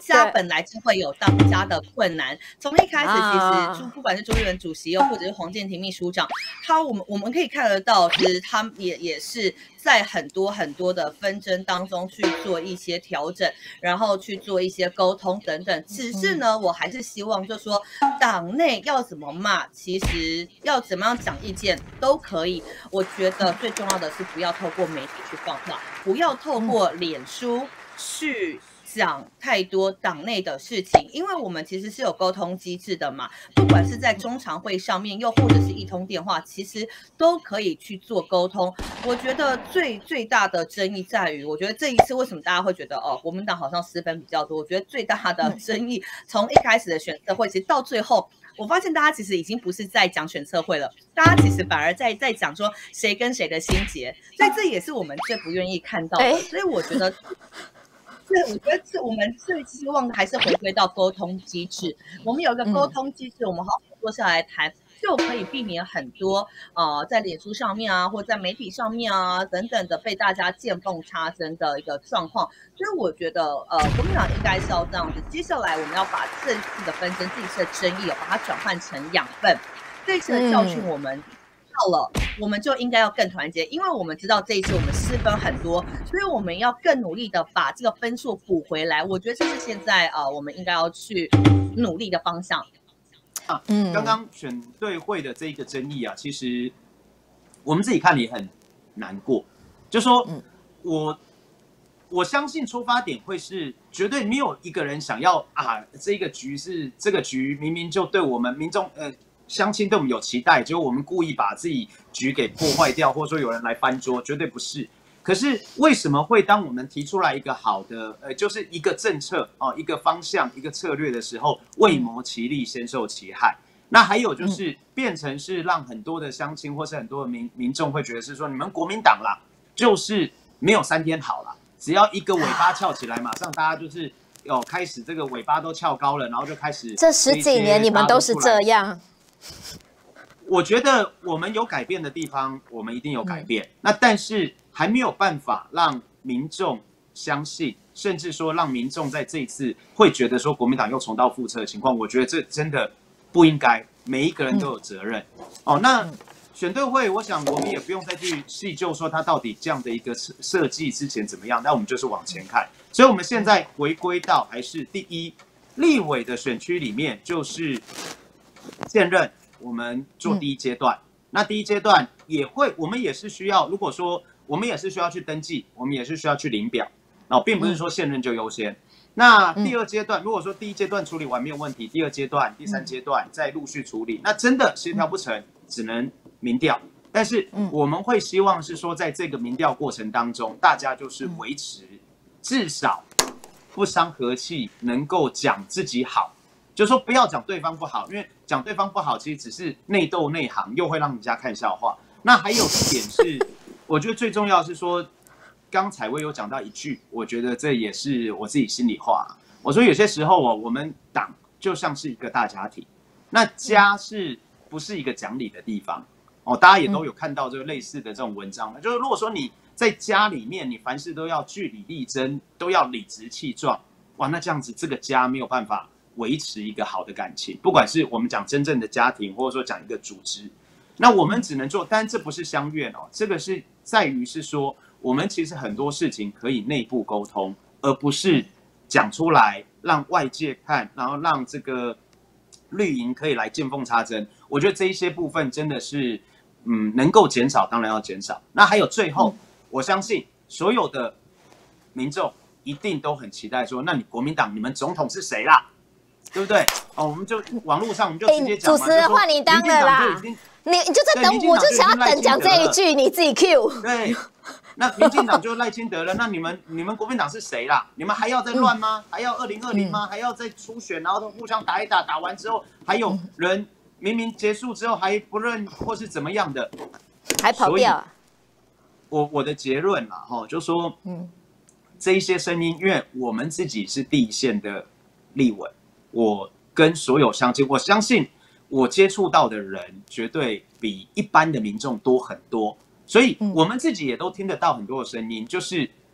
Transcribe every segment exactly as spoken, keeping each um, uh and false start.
家本来就会有当家的困难。从一开始，其实不管是朱立伦主席，又或者是黄健庭秘书长，他我们我们可以看得到，其实他们也也是在很多很多的纷争当中去做一些调整，然后去做一些沟通等等。只是呢，我还是希望就说党内要怎么骂，其实要怎么样讲意见都可以。我觉得最重要的是不要透过媒体去放话，不要透过脸书去讲太多党内的事情，因为我们其实是有沟通机制的嘛，不管是在中常会上面，又或者是一通电话，其实都可以去做沟通。我觉得最最大的争议在于，我觉得这一次为什么大家会觉得哦，国民党好像失分比较多？我觉得最大的争议从一开始的选测会，其实到最后。我发现大家其实已经不是在讲选测会了，大家其实反而在在讲说谁跟谁的心结，所以这也是我们最不愿意看到的。所以我觉得，这我觉得这我们最希望的还是回归到沟通机制。我们有一个沟通机制，我们好好坐下来谈。就可以避免很多呃在脸书上面啊，或在媒体上面啊等等的被大家见缝插针的一个状况。所以我觉得呃国民党应该是要这样子。接下来我们要把这一次的纷争、这一次的争议，把它转换成养分。这一次的教训我们到了，嗯、我们就应该要更团结，因为我们知道这一次我们失分很多，所以我们要更努力的把这个分数补回来。我觉得这是现在呃我们应该要去努力的方向。 啊，刚刚选对会的这个争议啊，其实我们自己看也很难过。就说我我相信出发点会是绝对没有一个人想要啊，这个局是这个局明明就对我们民众呃乡亲对我们有期待，结果我们故意把自己局给破坏掉，或者说有人来翻桌，绝对不是。可是为什么会当我们提出来一个好的，呃，就是一个政策哦，一个方向，一个策略的时候，未谋其利，先受其害。那还有就是变成是让很多的乡亲或是很多的民民众会觉得是说，你们国民党啦，就是没有三天好啦，只要一个尾巴翘起来，马上大家就是有开始这个尾巴都翘高了，然后就开始这十几年你们都是这样。 我觉得我们有改变的地方，我们一定有改变。嗯、那但是还没有办法让民众相信，甚至说让民众在这一次会觉得说国民党又重蹈覆辙的情况，我觉得这真的不应该。每一个人都有责任。嗯、哦，那选对会，我想我们也不用再去细究说它到底这样的一个设计之前怎么样，那我们就是往前看。所以我们现在回归到还是第一，立委的选区里面就是现任。我们做第一阶段，嗯、那第一阶段也会，我们也是需要，如果说我们也是需要去登记，我们也是需要去领表，然后并不是说现任就优先。嗯、那第二阶段，如果说第一阶段处理完没有问题，第二阶段、第三阶段再陆续处理，那真的协调不成，只能民调。但是我们会希望是说，在这个民调过程当中，大家就是维持至少不伤和气，能够讲自己好。就是说不要讲对方不好，因为讲对方不好其实只是内斗内行，又会让人家看笑话。那还有一点是，我觉得最重要是说，刚才我有讲到一句，我觉得这也是我自己心里话。我说有些时候哦，我们党就像是一个大家庭，那家是不是一个讲理的地方？哦，大家也都有看到这个类似的这种文章，嗯、就是如果说你在家里面，你凡事都要据理力争，都要理直气壮，哇，那这样子这个家没有办法维持一个好的感情，不管是我们讲真正的家庭，或者说讲一个组织，那我们只能做，但这不是相怨哦，这个是在于是说，我们其实很多事情可以内部沟通，而不是讲出来让外界看，然后让这个绿营可以来见缝插针。我觉得这一些部分真的是，嗯，能够减少当然要减少。那还有最后，嗯、我相信所有的民众一定都很期待说，那你国民党你们总统是谁啦？对不对？哦，我们就网络上我们就直接讲嘛， 主持人换你当了啦，你你就在等，我就想要等讲这一句，你自己 Q。 对，那民进党就赖清德了，那你们你们国民党是谁啦？你们还要再乱吗？嗯、还要二零二零吗？嗯、还要再初选，然后互相打一打，打完之后还有人明明结束之后还不认或是怎么样的， 还跑掉、啊。 我我的结论啦，哈，就说，嗯，这一些声音，因为我们自己是第一线的立委。我跟所有乡亲，我相信我接触到的人绝对比一般的民众多很多，所以我们自己也都听得到很多的声音，就是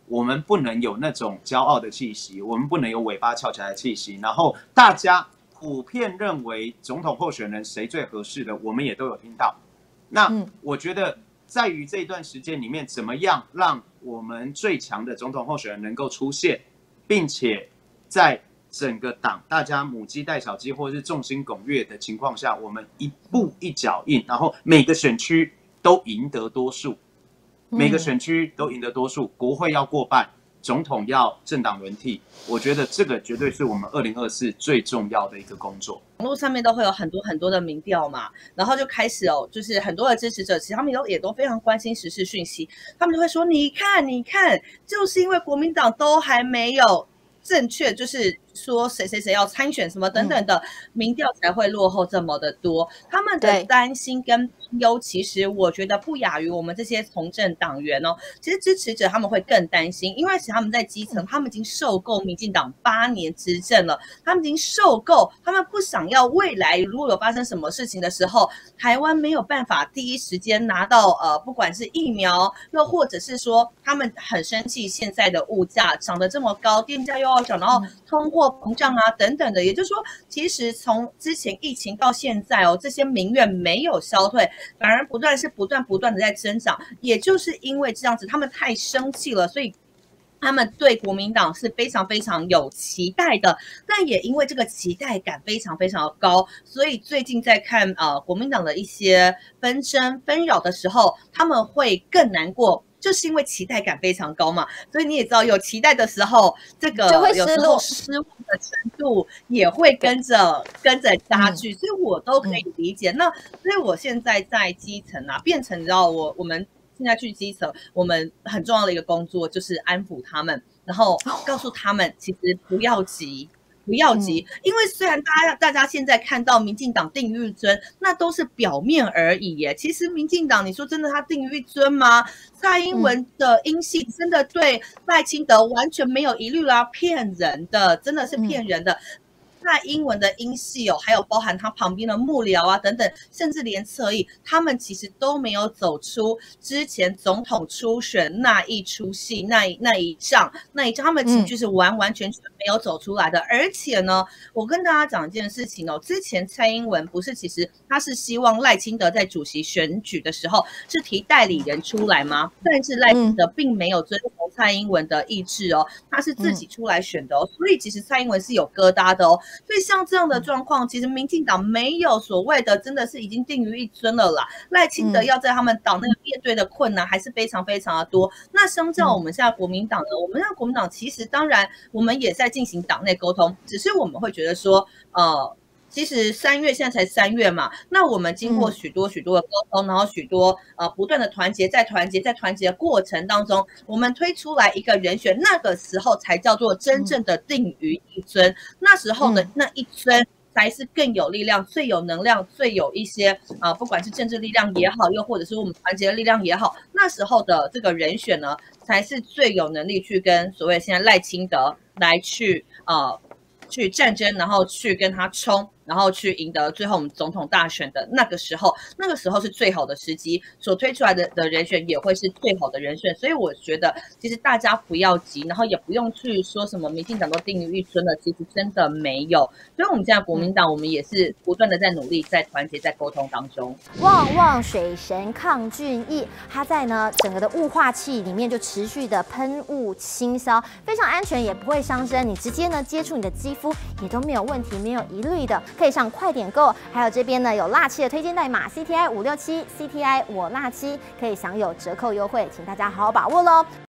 我们不能有那种骄傲的气息，我们不能有尾巴翘起来的气息，然后大家普遍认为总统候选人谁最合适的，我们也都有听到。那我觉得在于这一段时间里面，怎么样让我们最强的总统候选人能够出现，并且在整个党大家母鸡带小鸡或是众星拱月的情况下，我们一步一脚印，然后每个选区都赢得多数，每个选区都赢得多数，国会要过半，总统要政党轮替，我觉得这个绝对是我们二零二四最重要的一个工作。 网络上面都会有很多很多的民调嘛，然后就开始哦，就是很多的支持者，其实他们都也都非常关心时事讯息，他们就会说，你看，你看，就是因为国民党都还没有正确，就是说谁谁谁要参选什么等等的，民调才会落后这么的多。他们的担心跟忧，其实我觉得不亚于我们这些从政党员哦。其实支持者他们会更担心，因为其实他们在基层，他们已经受够民进党八年执政了，他们已经受够，他们不想要未来如果有发生什么事情的时候，台湾没有办法第一时间拿到呃，不管是疫苗，又或者是说他们很生气现在的物价涨得这么高，电价又要涨，然后通货膨胀啊等等的，也就是说，其实从之前疫情到现在哦，这些民怨没有消退，反而不断是不断不断的在增长。也就是因为这样子，他们太生气了，所以他们对国民党是非常非常有期待的。但也因为这个期待感非常非常的高，所以最近在看呃国民党的一些纷争纷扰的时候，他们会更难过。就是因为期待感非常高嘛，所以你也知道，有期待的时候，这个有时候失望的程度也会跟着跟着加剧，所以我都可以理解。那所以我现在在基层啊，变成你知道我我们现在去基层，我们很重要的一个工作就是安抚他们，然后告诉他们，其实不要急。不要急，因为虽然大家大家现在看到民进党定于一尊，那都是表面而已耶。其实民进党，你说真的他定于一尊吗？蔡英文的英系真的对赖清德完全没有疑虑啦，骗人的，真的是骗人的。蔡英文的英系哦，还有包含他旁边的幕僚啊等等，甚至连侧翼，他们其实都没有走出之前总统初选那一出戏，那一那一仗，那一仗，他们情绪是完完全全没有走出来的。嗯、而且呢，我跟大家讲一件事情哦，之前蔡英文不是其实他是希望赖清德在主席选举的时候是提代理人出来吗？但是赖清德并没有遵从蔡英文的意志哦，他是自己出来选的哦，所以其实蔡英文是有疙瘩的哦。所以像这样的状况，其实民进党没有所谓的真的是已经定于一尊了啦。赖清德要在他们党那个面对的困难还是非常非常的多。那相较我们现在国民党呢，我们现在国民党其实当然我们也在进行党内沟通，只是我们会觉得说，呃。其实三月现在才三月嘛，那我们经过许多许多的沟通，然后许多呃不断的团结，在团结，在团结的过程当中，我们推出来一个人选，那个时候才叫做真正的定于一尊。那时候的那一尊才是更有力量、最有能量、最有一些啊、呃，不管是政治力量也好，又或者是我们团结的力量也好，那时候的这个人选呢，才是最有能力去跟所谓现在赖清德来去呃去战争，然后去跟他冲。然后去赢得最后我们总统大选的那个时候，那个时候是最好的时机，所推出来的的人选也会是最好的人选，所以我觉得其实大家不要急，然后也不用去说什么民进党都定于一尊了，其实真的没有。所以我们现在国民党，我们也是不断的在努力，在团结，在沟通当中。 旺旺水神抗菌液，它在呢整个的雾化器里面就持续的喷雾清消，非常安全，也不会伤身，你直接呢接触你的肌肤也都没有问题，没有疑虑的。可以上快点购，还有这边呢有辣七的推荐代码 C T I 五六七 C T I 我辣七，可以享有折扣优惠，请大家好好把握喽。